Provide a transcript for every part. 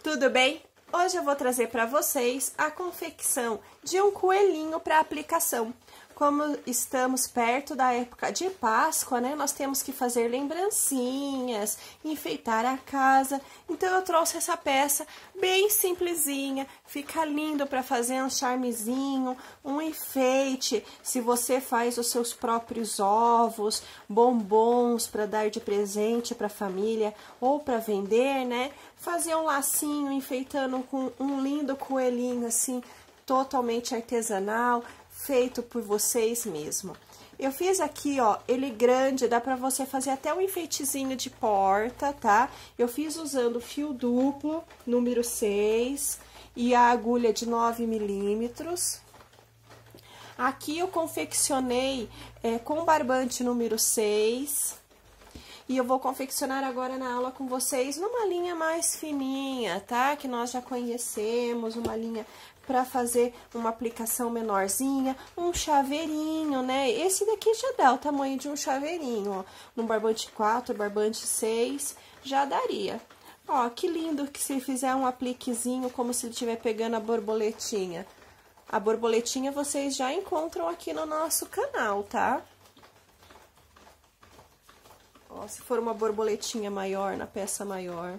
Tudo bem? Hoje eu vou trazer para vocês a confecção de um coelhinho para aplicação. Como estamos perto da época de Páscoa, né? Nós temos que fazer lembrancinhas, enfeitar a casa. Então eu trouxe essa peça bem simplesinha, fica lindo para fazer um charmezinho, um enfeite. Se você faz os seus próprios ovos, bombons para dar de presente para a família ou para vender, né? Fazer um lacinho enfeitando com um lindo coelhinho assim, totalmente artesanal, feito por vocês mesmo. Eu fiz aqui, ó, ele grande, dá pra você fazer até um enfeitezinho de porta, tá? Eu fiz usando fio duplo, número 6, e a agulha de 9 milímetros. Aqui eu confeccionei com barbante número 6. E eu vou confeccionar agora na aula com vocês numa linha mais fininha, tá? Que nós já conhecemos, uma linha para fazer uma aplicação menorzinha, um chaveirinho, né? Esse daqui já dá o tamanho de um chaveirinho, ó. No barbante 4, barbante 6, já daria. Ó, que lindo que se fizer um apliquezinho como se ele estiver pegando a borboletinha. A borboletinha vocês já encontram aqui no nosso canal, tá? Ó, se for uma borboletinha maior, na peça maior.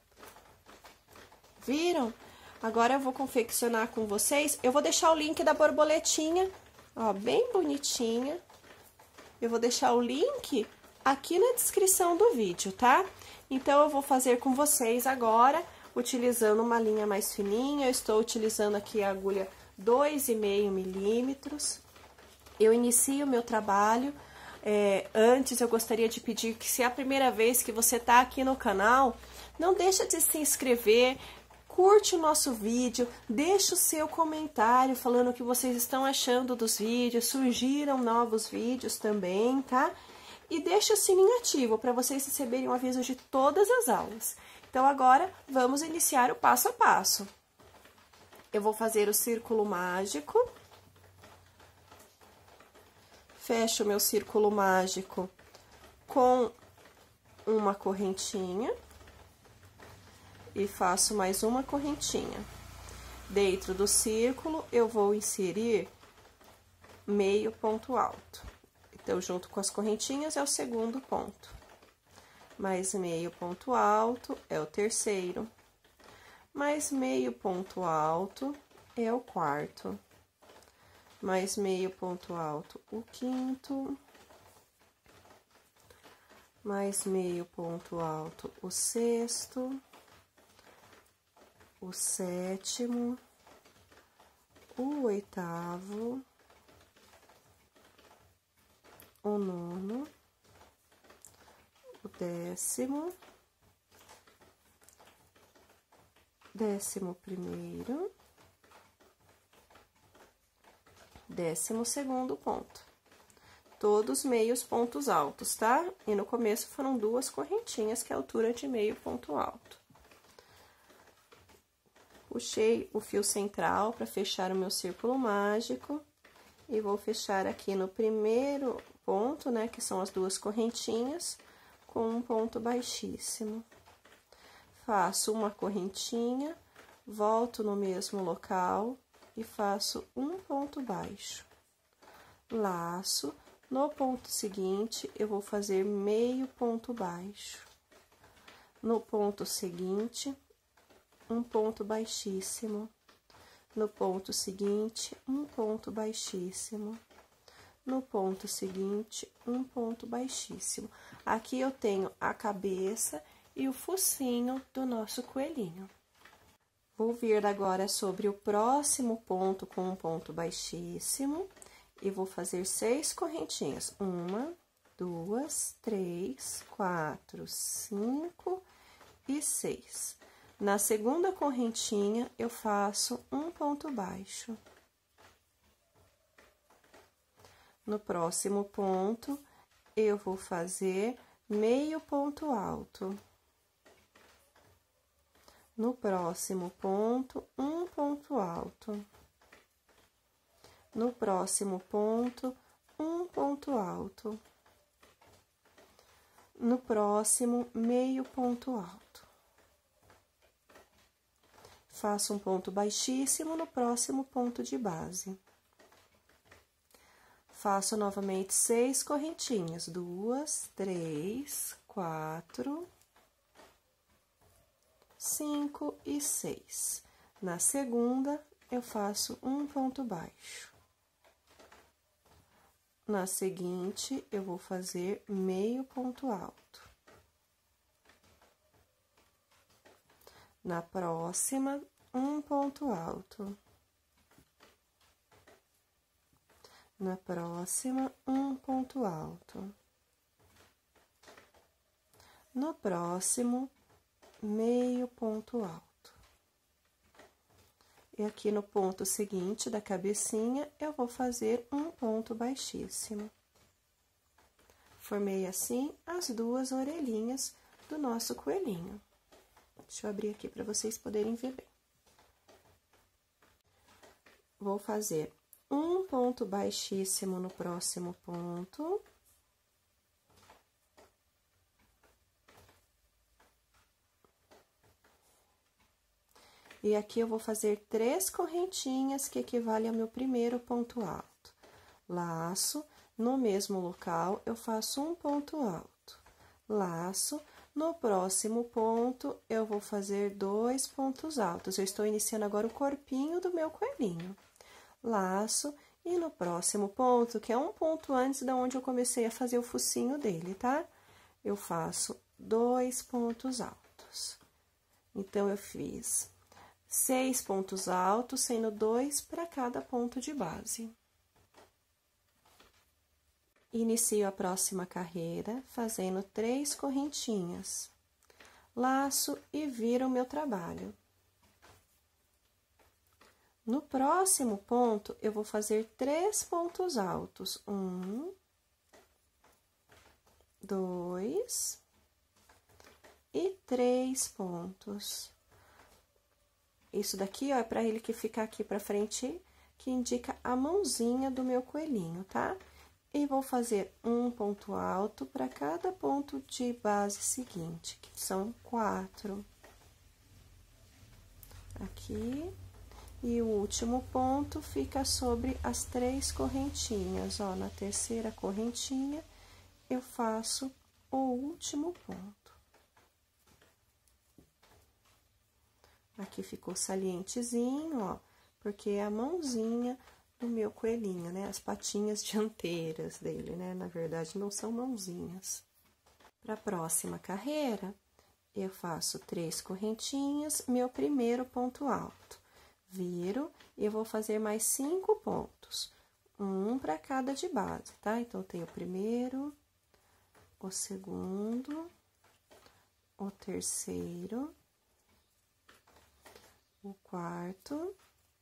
Viram? Agora eu vou confeccionar com vocês. Eu vou deixar o link da borboletinha, ó, bem bonitinha. Eu vou deixar o link aqui na descrição do vídeo, tá? Então, eu vou fazer com vocês agora, utilizando uma linha mais fininha. Eu estou utilizando aqui a agulha 2,5 milímetros. Eu inicio o meu trabalho. Antes eu gostaria de pedir que, se é a primeira vez que você está aqui no canal, não deixa de se inscrever, curte o nosso vídeo, deixa o seu comentário falando o que vocês estão achando dos vídeos, surgiram novos vídeos também, tá? E deixa o sininho ativo para vocês receberem o aviso de todas as aulas. Então agora vamos iniciar o passo a passo. Eu vou fazer o círculo mágico. Fecho o meu círculo mágico com uma correntinha e faço mais uma correntinha. Dentro do círculo, eu vou inserir meio ponto alto. Então, junto com as correntinhas é o segundo ponto. Mais meio ponto alto é o terceiro. Mais meio ponto alto é o quarto. Mais meio ponto alto, o quinto. Mais meio ponto alto, o sexto. O sétimo. O oitavo. O nono. O décimo. 11º. 12º ponto. Todos meios pontos altos, tá? E no começo foram 2 correntinhas, que é a altura de meio ponto alto. Puxei o fio central para fechar o meu círculo mágico. E vou fechar aqui no primeiro ponto, né? Que são as 2 correntinhas, com um ponto baixíssimo. Faço uma correntinha, volto no mesmo local e faço um ponto baixo. Laço, no ponto seguinte, eu vou fazer meio ponto baixo. No ponto seguinte, um ponto baixíssimo. No ponto seguinte, um ponto baixíssimo. No ponto seguinte, um ponto baixíssimo. Aqui eu tenho a cabeça e o focinho do nosso coelhinho. Vou vir agora sobre o próximo ponto com um ponto baixíssimo e vou fazer 6 correntinhas. 1, 2, 3, 4, 5 e 6. Na segunda correntinha, eu faço um ponto baixo. No próximo ponto, eu vou fazer meio ponto alto. No próximo ponto, um ponto alto. No próximo ponto, um ponto alto. No próximo, meio ponto alto. faço um ponto baixíssimo no próximo ponto de base. Faço novamente 6 correntinhas, 2, 3, 4, 5 e 6. Na segunda, eu faço um ponto baixo. Na seguinte, eu vou fazer meio ponto alto. Na próxima, um ponto alto. Na próxima, um ponto alto. No próximo, meio ponto alto. E aqui no ponto seguinte da cabecinha, eu vou fazer um ponto baixíssimo. Formei assim as duas orelhinhas do nosso coelhinho. Deixa eu abrir aqui para vocês poderem ver bem. Vou fazer um ponto baixíssimo no próximo ponto. E aqui eu vou fazer 3 correntinhas, que equivale ao meu primeiro ponto alto. Laço, no mesmo local, eu faço um ponto alto. Laço, no próximo ponto, eu vou fazer 2 pontos altos. Eu estou iniciando agora o corpinho do meu coelhinho. Laço, e no próximo ponto, que é um ponto antes da onde eu comecei a fazer o focinho dele, tá? Eu faço 2 pontos altos. Então, eu fiz 6 pontos altos, sendo 2 para cada ponto de base. Inicio a próxima carreira fazendo 3 correntinhas. Laço e viro o meu trabalho. No próximo ponto, eu vou fazer 3 pontos altos. 1, 2 e 3 pontos. Isso daqui, ó, é pra ele que fica aqui pra frente, que indica a mãozinha do meu coelhinho, tá? E vou fazer um ponto alto para cada ponto de base seguinte, que são 4. Aqui. E o último ponto fica sobre as 3 correntinhas, ó. Na terceira correntinha, eu faço o último ponto. Aqui ficou salientezinho, ó, porque é a mãozinha do meu coelhinho, né? As patinhas dianteiras dele, né? Na verdade, não são mãozinhas. Para a próxima carreira, eu faço 3 correntinhas, meu primeiro ponto alto. Viro e eu vou fazer mais 5 pontos. Um para cada de base, tá? Então, eu tenho o primeiro, o segundo, o terceiro, o quarto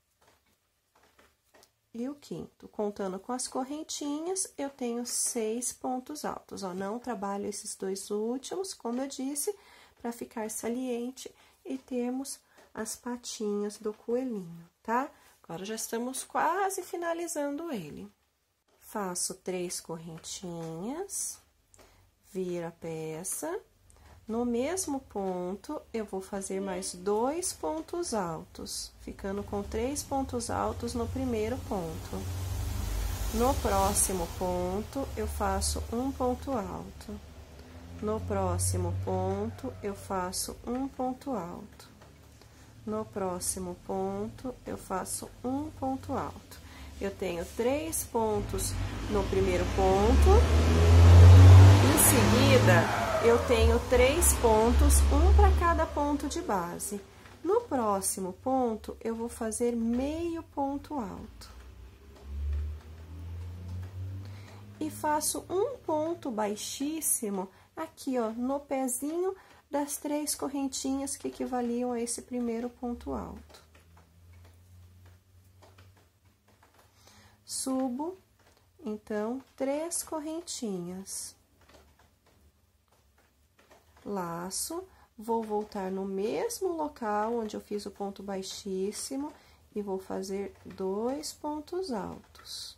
e o quinto. Contando com as correntinhas, eu tenho 6 pontos altos, ó. Não trabalho esses 2 últimos, como eu disse, para ficar saliente e termos as patinhas do coelhinho, tá? Agora, já estamos quase finalizando ele. Faço 3 correntinhas, viro a peça. No mesmo ponto, eu vou fazer mais 2 pontos altos, ficando com 3 pontos altos no primeiro ponto. No próximo ponto, eu faço um ponto alto. No próximo ponto, eu faço um ponto alto. No próximo ponto, eu faço um ponto alto. Eu tenho 3 pontos no primeiro ponto. Em seguida, eu tenho 3 pontos, um para cada ponto de base. No próximo ponto, eu vou fazer meio ponto alto. E faço um ponto baixíssimo aqui, ó, no pezinho das 3 correntinhas que equivaliam a esse primeiro ponto alto. Subo, então, 3 correntinhas. Laço, vou voltar no mesmo local onde eu fiz o ponto baixíssimo e vou fazer 2 pontos altos.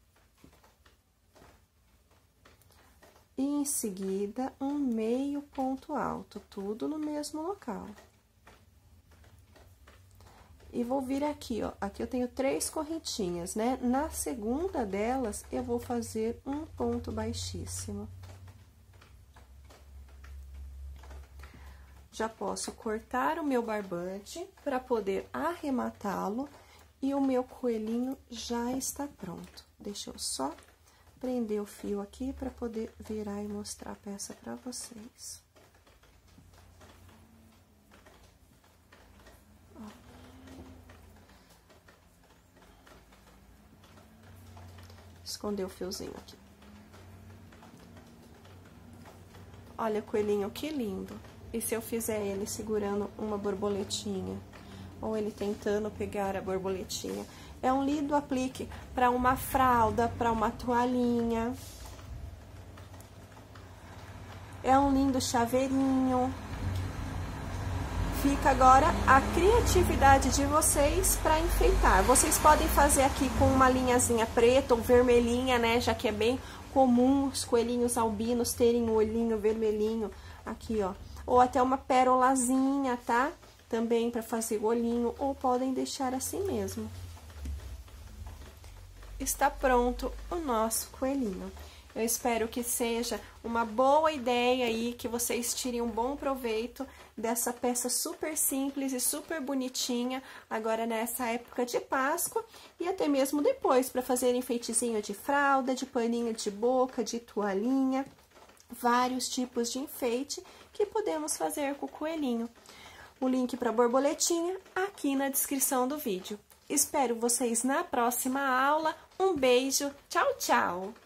E em seguida, um meio ponto alto, tudo no mesmo local. E vou vir aqui, ó, aqui eu tenho 3 correntinhas, né? Na segunda delas, eu vou fazer um ponto baixíssimo. Já posso cortar o meu barbante para poder arrematá-lo e o meu coelhinho já está pronto. Deixa eu só prender o fio aqui para poder virar e mostrar a peça para vocês. Esconder o fiozinho aqui. Olha, coelhinho, que lindo! E se eu fizer ele segurando uma borboletinha, ou ele tentando pegar a borboletinha? É um lindo aplique para uma fralda, para uma toalhinha. É um lindo chaveirinho. Fica agora a criatividade de vocês para enfeitar. Vocês podem fazer aqui com uma linhazinha preta ou vermelhinha, né? Já que é bem comum os coelhinhos albinos terem o olhinho vermelhinho aqui, ó. Ou até uma pérolazinha, tá? Também para fazer o olhinho, ou podem deixar assim mesmo. Está pronto o nosso coelhinho. Eu espero que seja uma boa ideia aí, que vocês tirem um bom proveito dessa peça super simples e super bonitinha, agora nessa época de Páscoa, e até mesmo depois, para fazer enfeitezinho de fralda, de paninho de boca, de toalhinha, vários tipos de enfeite que podemos fazer com o coelhinho. O link para a borboletinha aqui na descrição do vídeo. Espero vocês na próxima aula. Um beijo, tchau, tchau!